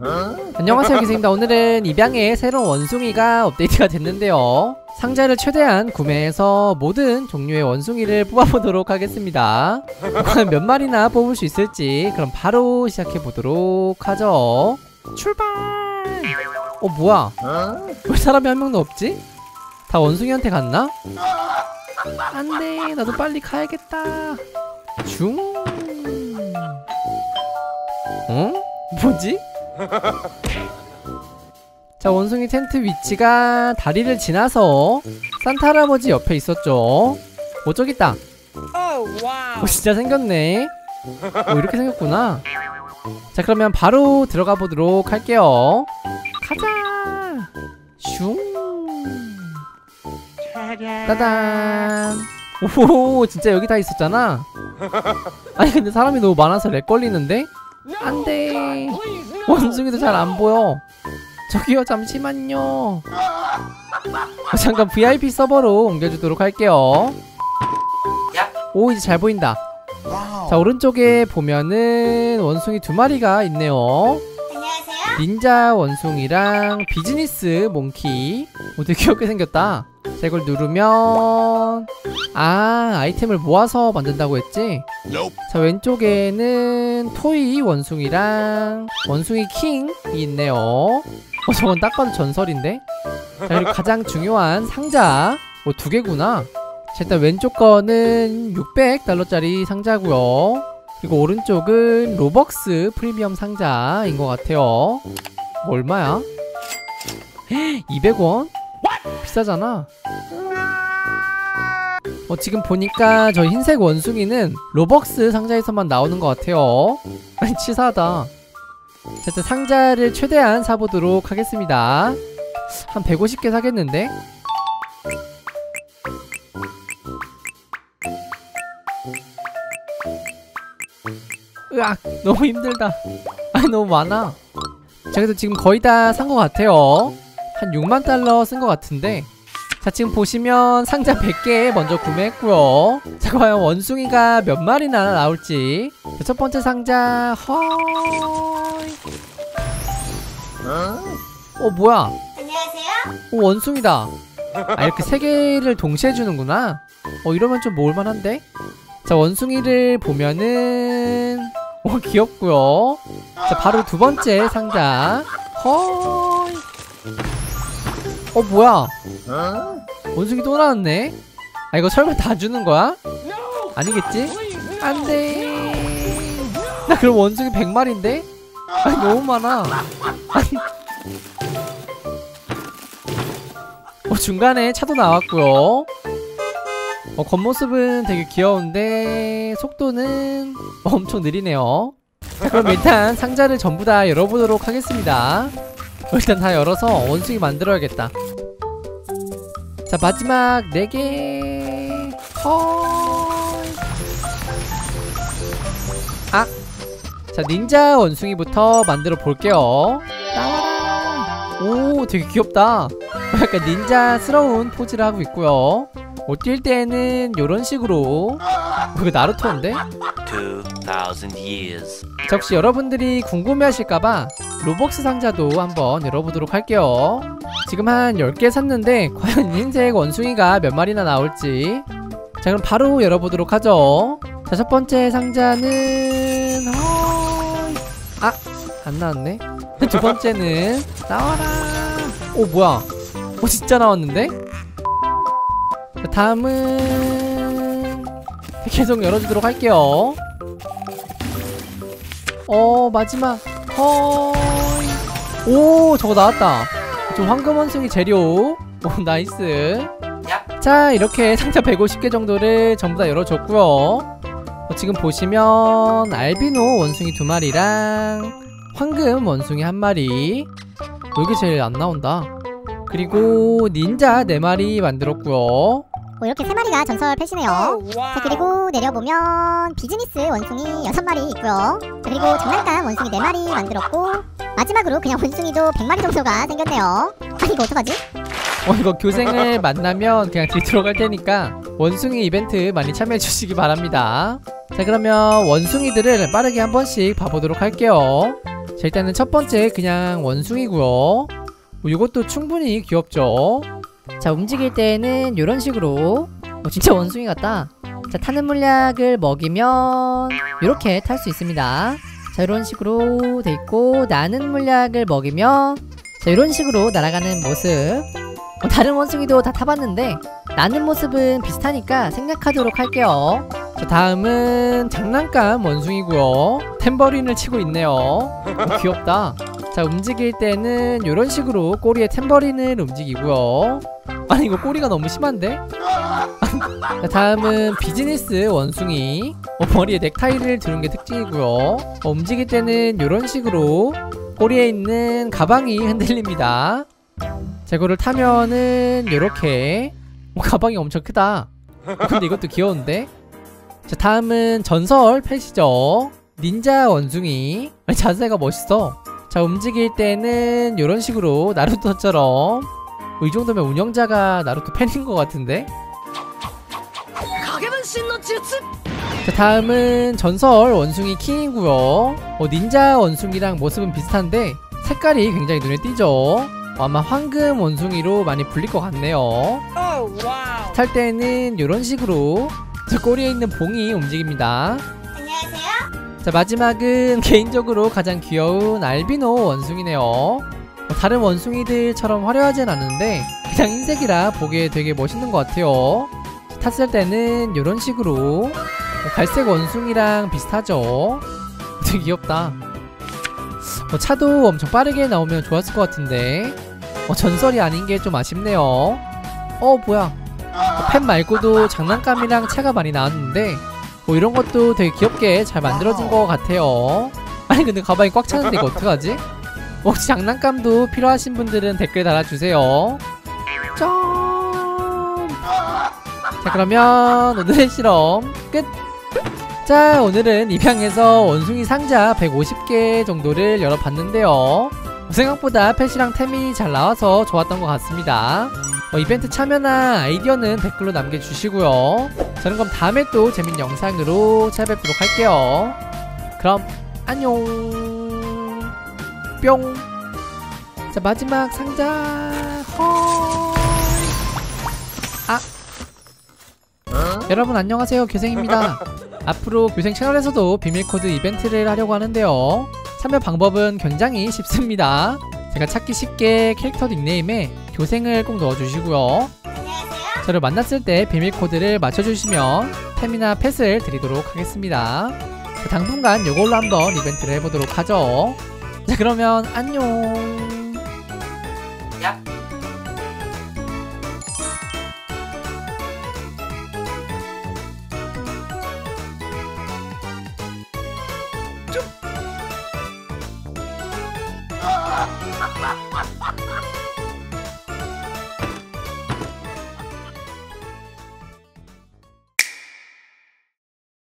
안녕하세요, 기생입니다. 오늘은 입양의 새로운 원숭이가 업데이트가 됐는데요, 상자를 최대한 구매해서 모든 종류의 원숭이를 뽑아보도록 하겠습니다. 과연 몇 마리나 뽑을 수 있을지 그럼 바로 시작해보도록 하죠. 출발! 뭐야? 왜 사람이 한 명도 없지? 다 원숭이한테 갔나? 안돼, 나도 빨리 가야겠다. 중. 뭐지? 자, 원숭이 텐트 위치가 다리를 지나서 산타 할아버지 옆에 있었죠. 저기 있다. 진짜 생겼네. 이렇게 생겼구나. 자, 그러면 바로 들어가 보도록 할게요. 가자. 슝. 따단. 오, 진짜 여기 다 있었잖아. 아니 근데 사람이 너무 많아서 렉 걸리는데? 안돼, 원숭이도 잘 안 보여. 저기요, 잠시만요. 잠깐 VIP 서버로 옮겨주도록 할게요. 오, 이제 잘 보인다. 자, 오른쪽에 보면은 원숭이 2마리가 있네요. 안녕하세요. 닌자 원숭이랑 비즈니스 몽키. 되게 귀엽게 생겼다. 자, 이걸 누르면 아이템을 모아서 만든다고 했지? 자, 왼쪽에는 토이 원숭이랑 원숭이 킹이 있네요. 저건 딱 봐도 전설인데? 자, 그리고 가장 중요한 상자 2개구나. 자, 일단 왼쪽 거는 600달러짜리 상자고요. 그리고 오른쪽은 로벅스 프리미엄 상자인 것 같아요. 얼마야? 200원? 비싸잖아. 지금 보니까 저 흰색 원숭이는 로벅스 상자에서만 나오는 것 같아요. 치사하다. 자, 일단 상자를 최대한 사보도록 하겠습니다. 한 150개 사겠는데? 으악, 너무 힘들다. 너무 많아. 자, 그래도 지금 거의 다 산 것 같아요. 한 6만 달러 쓴 것 같은데. 자, 지금 보시면 상자 100개 먼저 구매했고요. 자, 과연 원숭이가 몇 마리나 나올지. 자, 첫 번째 상자. 허이. 뭐야? 안녕하세요. 원숭이다. 이렇게 3개를 동시에 주는구나. 이러면 좀 모을만한데? 자, 원숭이를 보면은 귀엽고요. 자, 바로 두 번째 상자. 허이. 뭐야? 원숭이 또 나왔네? 이거 설마 다 주는 거야? 아니겠지? 안돼. 나 그럼 원숭이 100마리인데? 너무 많아. 중간에 차도 나왔고요. 겉모습은 되게 귀여운데 속도는 엄청 느리네요. 자, 그럼 일단 상자를 전부 다 열어보도록 하겠습니다. 일단 다 열어서 원숭이 만들어야겠다. 자, 마지막 4개. 자, 닌자 원숭이부터 만들어 볼게요. 나와라. 오, 되게 귀엽다. 약간 닌자스러운 포즈를 하고 있고요. 뛸 때는 요런 식으로. 이거 나루토인데? 2000 years. 자, 혹시 여러분들이 궁금해하실까봐 로벅스 상자도 한번 열어보도록 할게요. 지금 한 10개 샀는데 과연 흰색 원숭이가 몇 마리나 나올지. 자, 그럼 바로 열어보도록 하죠. 자, 첫 번째 상자는 안 나왔네. 두 번째는 나와라. 뭐야? 진짜 나왔는데? 자, 다음은 계속 열어주도록 할게요. 마지막. 오, 저거 나왔다. 저 황금 원숭이 재료. 나이스. 자, 이렇게 상자 150개 정도를 전부 다 열어줬고요. 지금 보시면 알비노 원숭이 2마리랑 황금 원숭이 1마리. 여기 제일 안 나온다. 그리고 닌자 4마리 만들었고요. 이렇게 3마리가 전설 펫이네요. 자, 그리고 내려보면 비즈니스 원숭이 6마리 있고요. 자, 그리고 장난감 원숭이 4마리 만들었고, 마지막으로 그냥 원숭이도 100마리 정도가 생겼네요. 이거 어떡하지? 이거 교생을 만나면 그냥 뒤 들어갈 테니까 원숭이 이벤트 많이 참여해 주시기 바랍니다. 자, 그러면 원숭이들을 빠르게 한 번씩 봐보도록 할게요. 자, 일단은 첫 번째 그냥 원숭이고요. 이것도 충분히 귀엽죠. 자, 움직일 때는 이런 식으로 진짜 원숭이 같다. 자, 타는 물약을 먹이면 이렇게 탈 수 있습니다. 자, 이런 식으로 돼 있고, 나는 물약을 먹이면 자, 이런 식으로 날아가는 모습. 다른 원숭이도 다 타봤는데 나는 모습은 비슷하니까 생략하도록 할게요. 자, 다음은 장난감 원숭이고요. 탬버린을 치고 있네요. 귀엽다. 자, 움직일 때는 이런 식으로 꼬리에 탬버린을 움직이고요. 아니, 이거 꼬리가 너무 심한데? 자, 다음은 비즈니스 원숭이. 머리에 넥타이를 두는 게 특징이고요. 움직일 때는 이런 식으로 꼬리에 있는 가방이 흔들립니다. 자, 이거를 타면은 이렇게 가방이 엄청 크다. 근데 이것도 귀여운데? 자, 다음은 전설 펫이죠. 닌자 원숭이. 아니, 자세가 멋있어. 자, 움직일 때는 이런 식으로 나루토처럼. 이 정도면 운영자가 나루토 팬인 것 같은데? 자, 다음은 전설 원숭이 킹이고요. 닌자 원숭이랑 모습은 비슷한데 색깔이 굉장히 눈에 띄죠. 아마 황금 원숭이로 많이 불릴 것 같네요. 탈 때는 이런 식으로 저 꼬리에 있는 봉이 움직입니다. 안녕하세요. 자, 마지막은 개인적으로 가장 귀여운 알비노 원숭이네요. 다른 원숭이들처럼 화려하진 않은데 그냥 흰색이라 보기에 되게 멋있는 것 같아요. 탔을 때는 이런 식으로 갈색 원숭이랑 비슷하죠. 되게 귀엽다. 차도 엄청 빠르게 나오면 좋았을 것 같은데 전설이 아닌 게 좀 아쉽네요. 뭐야, 펜 말고도 장난감이랑 차가 많이 나왔는데 이런 것도 되게 귀엽게 잘 만들어진 것 같아요. 아니, 근데 가방이 꽉 차는데 이거 어떡하지? 혹시 장난감도 필요하신 분들은 댓글 달아주세요. 짠! 자, 그러면 오늘의 실험 끝! 자, 오늘은 입양에서 원숭이 상자 150개 정도를 열어봤는데요. 생각보다 펫이랑 템이 잘 나와서 좋았던 것 같습니다. 이벤트 참여나 아이디어는 댓글로 남겨주시고요. 저는 그럼 다음에 또 재밌는 영상으로 찾아뵙도록 할게요. 그럼 안녕. 뿅. 자, 마지막 상자. 여러분 안녕하세요, 교생입니다. 앞으로 교생 채널에서도 비밀코드 이벤트를 하려고 하는데요. 참여 방법은 굉장히 쉽습니다. 제가 찾기 쉽게 캐릭터 닉네임에 교생을 꼭 넣어주시고요. 저를 만났을 때 비밀코드를 맞춰주시면 템이나 펫을 드리도록 하겠습니다. 당분간 이걸로 한번 이벤트를 해보도록 하죠. 자, 그러면 안녕.